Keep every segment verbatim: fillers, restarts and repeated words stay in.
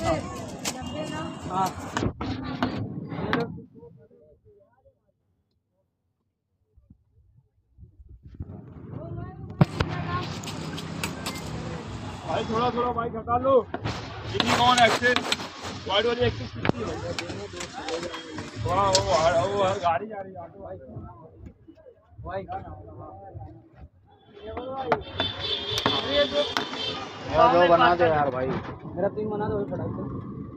हाँ भाई थोड़ा थोड़ा बाइक हटा लो। कितनी कौन एक्सेस वाइड वाली एक्सेस कितनी है? थोड़ा वो वो हर गाड़ी जा रही है ऑटो भाई भाई मेरा दो बना दो यार भाई, मेरा तीन बना दो पड़ा से।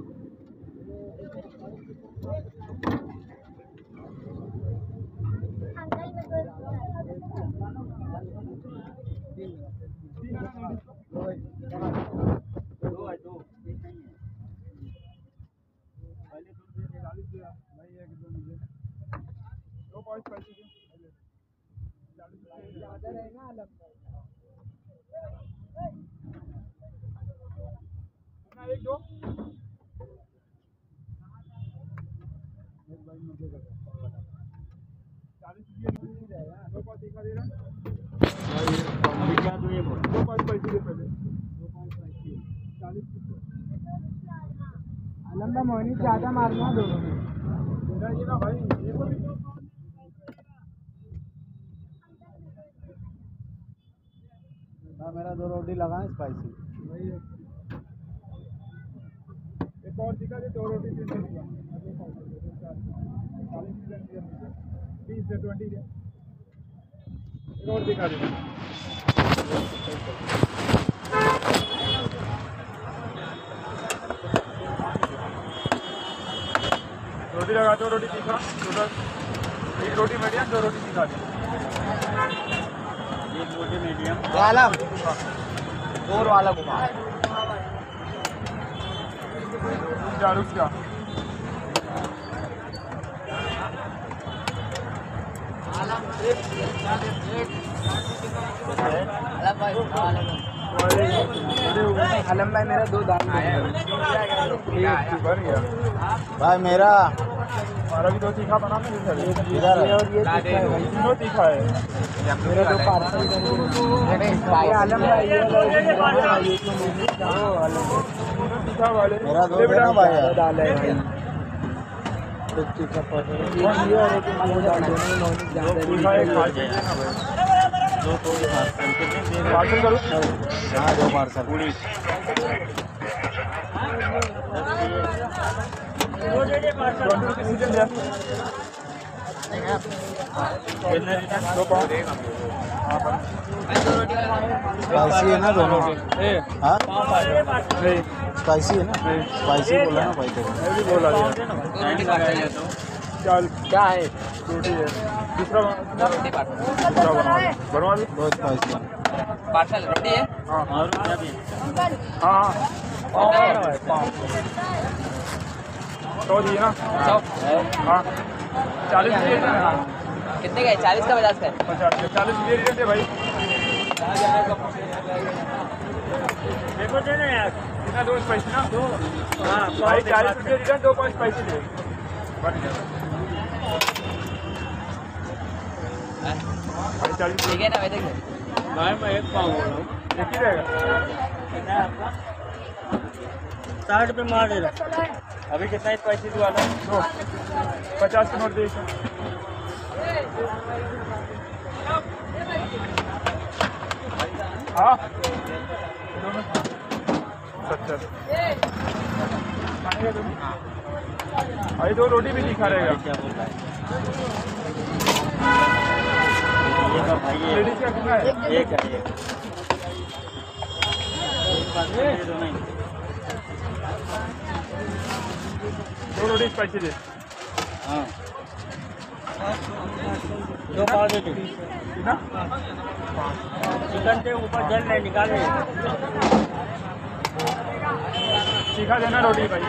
एक दो चालीस दो पाँच दिखा दे रहा दो पाँच पैसे के पहले चालीस लंबा मोहनी ज्यादा मारना दोनों में। मेरा ये ना भाई ये को हाँ मेरा दो रोटी लगा स्पाइसी। एक और दिखा दे दो रोटी तीन रोटी बीस से ट्वेंटी एक और दिखा दे। रोटी लगा दो रोटी दिखा टोटल एक रोटी मीडियम दो रोटी दिखा दे। एक रोटी मीडियम वाला और वाला घुमा चालीस का आलम भाई मेरा दो दाल बन गया भाई मेरा हमारा भी दो तीखा बना इधर और ये तीनों तीखा है। मेरा दो पार्सल आलम भाई तीखा वाले मेरा दो देना भाई दाल है भाई तीखा पार्सल करो हाँ दो पार्सल स्पाइसी है ना दोनों? हाँ स्पाइसी है ना? स्पाइसी बोला ना भाई तेरे मैं भी बोला चल क्या है? रोटी है दूसरा रोटी पार्सल बनवा लो दो स्पाइसी पार्सल रोटी है। हाँ और क्या भी हाँ हाँ सौ दिए ना हाँ चालीस दिए ना कितने का है? चालीस का पचास का है? पचास चालीस दिए थे भाई। देखो दे ना यार कितना दो स्पाइसी ना दो हाँ भाई चालीस रुपये रिटर्न दो पाँच स्पाइसी दे भाई चालीस ठीक है ना? वैसे भाई मैं एक पाव बोल रहा हूँ एक ही रहेगा साठ रुपये मार दे रहा अभी कितना स्पाइसी दुआ दो पचास के नोट दे हाँ सत्तर अरे दो रोटी भी दिखा रहेगा क्या बोल रहा है लेडीज का कितना है एक है दो रोटी स्पाइसी दे हाँ दो पाव दे दो कितना चिकन के ऊपर जल नहीं निकाले तीखा देना रोटी भाई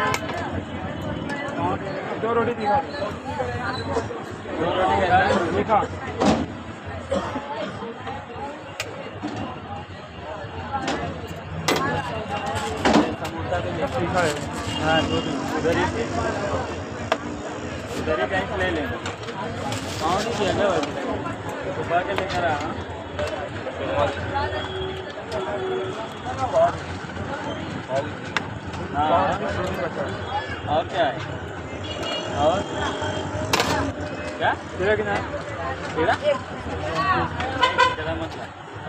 दो रोटी तीखा दो रोटी तीखा समोसा भी ले तीखा है हाँ दो उधर ही उधर ही कहीं ले लेना कौन नहीं किया क्या सुबह के लेकर आ और क्या है? और क्या तेरा कितना है? तेरा तेरा मतलब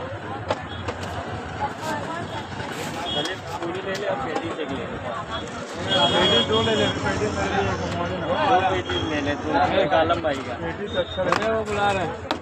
चलिए पूरी ले ले और पेटी से ले ले पेटी दो ले ले पेटी मेरे लिए दो पेटी ले ले तू एक आलम भाई का पेटी तो अच्छा है वो बुला रहे हैं